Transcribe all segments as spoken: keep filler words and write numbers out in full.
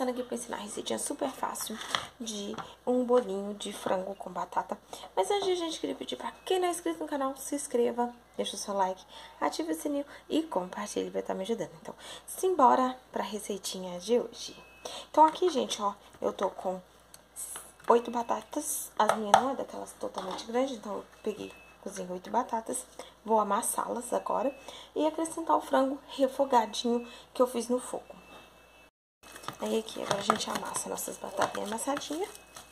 passando aqui pra ensinar a receitinha super fácil de um bolinho de frango com batata. Mas antes a gente queria pedir pra quem não é inscrito no canal, se inscreva, deixa o seu like, ative o sininho e compartilhe, vai estar me ajudando. Então, simbora pra receitinha de hoje. Então aqui, gente, ó, eu tô com oito batatas. As minhas não é daquelas totalmente grandes, então eu peguei, cozinhei oito batatas. Vou amassá-las agora e acrescentar o frango refogadinho que eu fiz no fogo. Aí aqui, agora a gente amassa nossas batatinhas amassadinhas.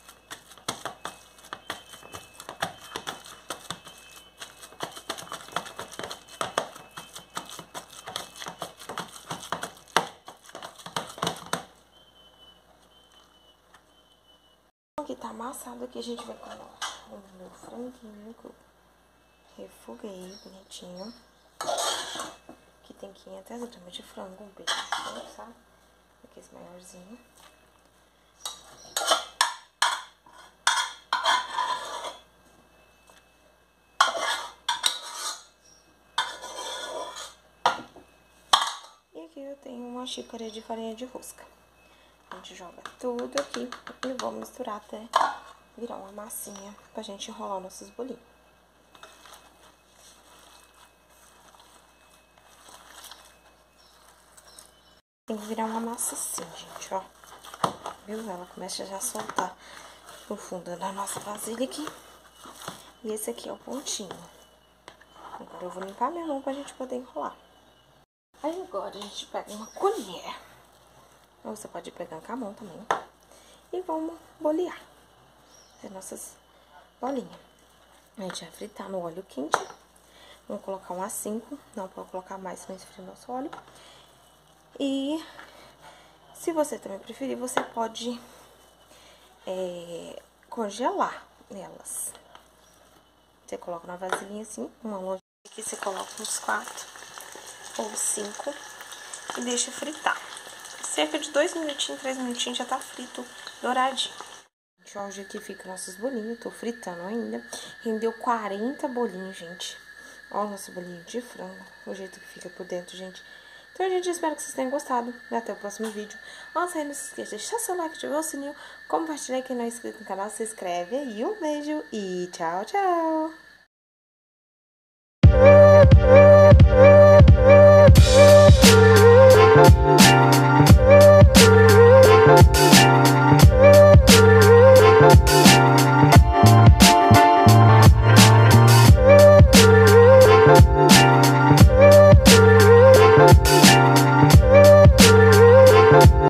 Aqui tá amassado, aqui a gente vai colocar o meu franguinho que eu refoguei bonitinho. Aqui tem quinhentas gramas de frango, um peito de frango, sabe? Aqui esse maiorzinho. E aqui eu tenho uma xícara de farinha de rosca. A gente joga tudo aqui e vamos misturar até virar uma massinha pra gente enrolar os nossos bolinhos. Tem que virar uma massa assim, gente, ó. Viu? Ela começa já a soltar no fundo da nossa vasilha aqui. E esse aqui é o pontinho. Agora eu vou limpar minha mão pra gente poder enrolar. Aí agora a gente pega uma colher. Ou você pode pegar com a mão também. E vamos bolear as nossas bolinhas. A gente vai fritar no óleo quente. Vamos colocar um a cinco. Não pode colocar mais, senão esfria o nosso óleo. E se você também preferir, você pode é, congelar elas. Você coloca na vasilhinha assim, uma loja aqui você coloca uns quatro ou cinco e deixa fritar. Cerca de dois minutinhos, três minutinhos já tá frito, douradinho. Olha o jeito que fica nossos bolinhos, tô fritando ainda. Rendeu quarenta bolinhos, gente. Olha o nosso bolinho de frango, o jeito que fica por dentro, gente. Então, gente, espero que vocês tenham gostado. E até o próximo vídeo. Antes aí, não se esqueça de deixar seu like, ativar o sininho, compartilhar. Quem não é inscrito no canal, se inscreve aí. Um beijo e tchau, tchau!